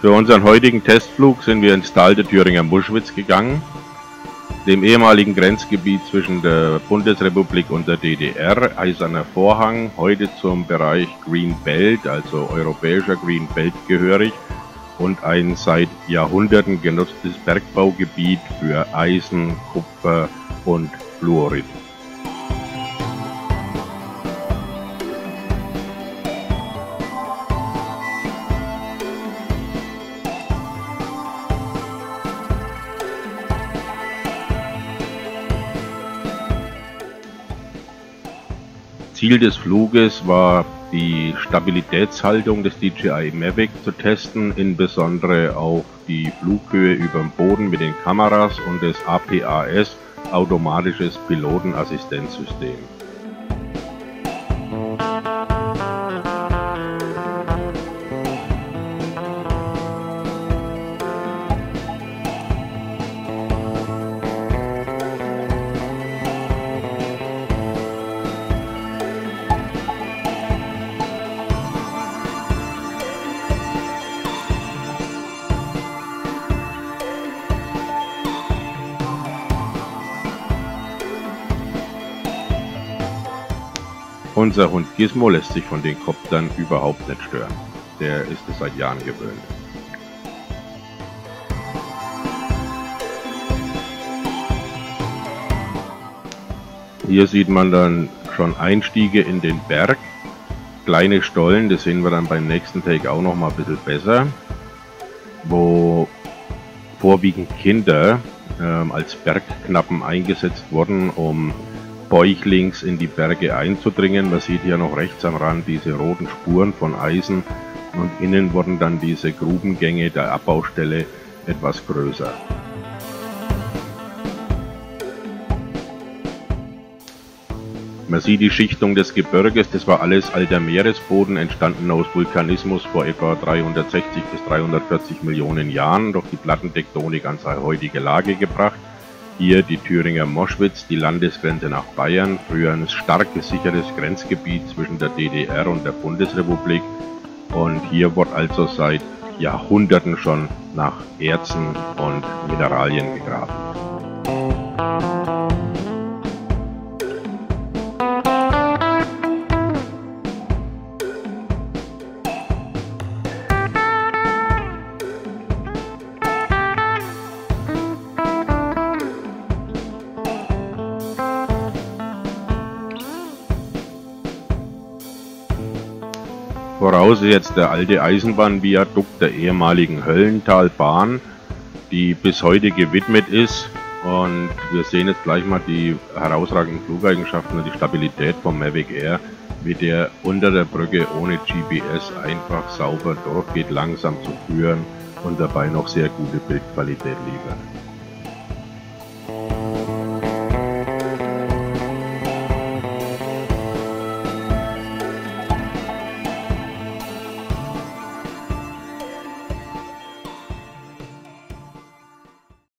Für unseren heutigen Testflug sind wir ins Tal der Thüringer Muschwitz gegangen, dem ehemaligen Grenzgebiet zwischen der Bundesrepublik und der DDR, Eiserner Vorhang, heute zum Bereich Green Belt, also europäischer Green Belt gehörig und ein seit Jahrhunderten genutztes Bergbaugebiet für Eisen, Kupfer und Fluorid. Ziel des Fluges war, die Stabilitätshaltung des DJI Mavic zu testen, insbesondere auf die Flughöhe über dem Boden mit den Kameras und das APAS, automatisches Pilotenassistenzsystem. Unser Hund Gizmo lässt sich von den Koptern überhaupt nicht stören. Der ist es seit Jahren gewöhnt. Hier sieht man dann schon Einstiege in den Berg. Kleine Stollen, das sehen wir dann beim nächsten Take auch noch mal ein bisschen besser, wo vorwiegend Kinder als Bergknappen eingesetzt wurden, um bäuchlings in die Berge einzudringen. Man sieht hier noch rechts am Rand diese roten Spuren von Eisen und innen wurden dann diese Grubengänge der Abbaustelle etwas größer. Man sieht die Schichtung des Gebirges, das war alles alter Meeresboden, entstanden aus Vulkanismus vor etwa 360 bis 340 Millionen Jahren, durch die Plattentektonik an seine heutige Lage gebracht. Hier die Thüringer Moschwitz, die Landesgrenze nach Bayern, früher ein stark gesichertes Grenzgebiet zwischen der DDR und der Bundesrepublik. Und hier wird also seit Jahrhunderten schon nach Erzen und Mineralien gegraben. Voraus ist jetzt der alte Eisenbahnviadukt der ehemaligen Höllentalbahn, die bis heute gewidmet ist. Und wir sehen jetzt gleich mal die herausragenden Flugeigenschaften und die Stabilität vom Mavic Air, wie der unter der Brücke ohne GPS einfach sauber durchgeht, langsam zu führen und dabei noch sehr gute Bildqualität liefert.